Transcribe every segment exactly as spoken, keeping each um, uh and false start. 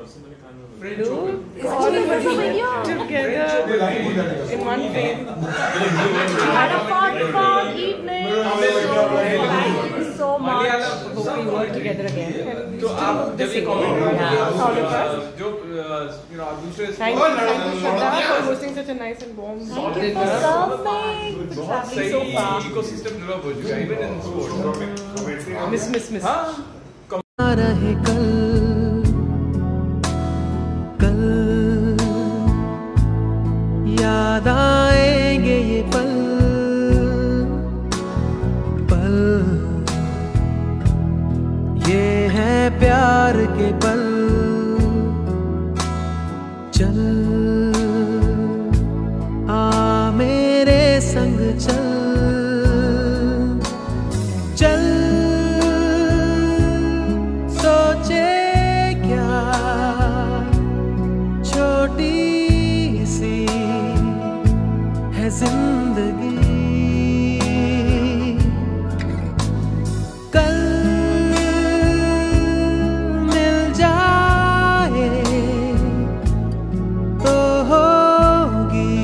Dude, it's all in one video. Together in one frame. We had a fun, fun evening. Thank you so much. Hope we work together again. तो आप जब ये comment जो you know दूसरे thank you, thank you Shraddha for hosting such a nice and warm dinner. सही ecosystem develop हो चुका है even in sports. Miss miss miss. हाँ. रहे कल कल याद आएंगे ये पल पल ये है प्यार के पल चल आ मेरे संग चल चल सोचे क्या छोटी सी है जिंदगी कल मिल जाए तो होगी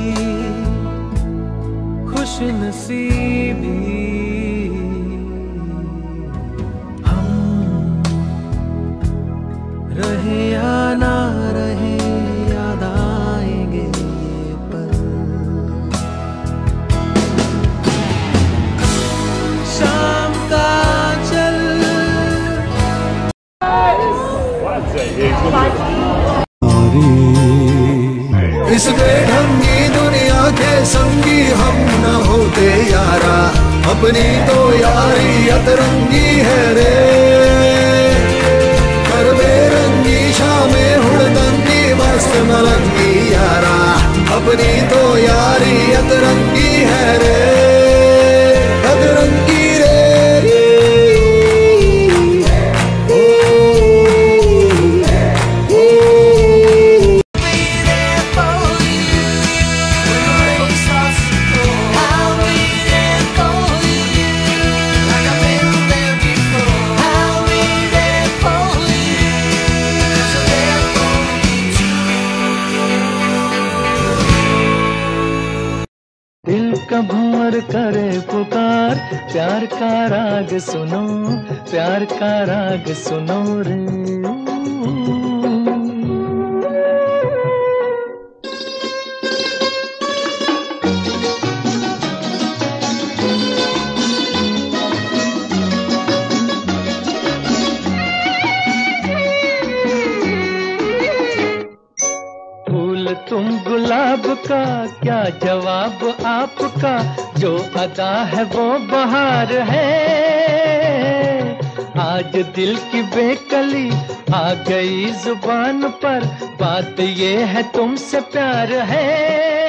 खुशनसीबी हम रहे या ना रहे याद आएंगे ये पल शाम का चल इस बेढंगी दुनिया के संगी हम न होते यारा अपनी तो यारी अतरंगी है रे कर बेरंगी शामें हुड़दंगी मस्त मलंगी यारा अपनी तो यारी अतरंगी है रे अतरंगी रे दिल का भंवर करे पुकार प्यार का राग सुनो प्यार का राग सुनो रे तुम गुलाब का क्या जवाब आपका जो अदा है वो बहार है आज दिल की बेकली आ गई जुबान पर बात ये है तुमसे प्यार है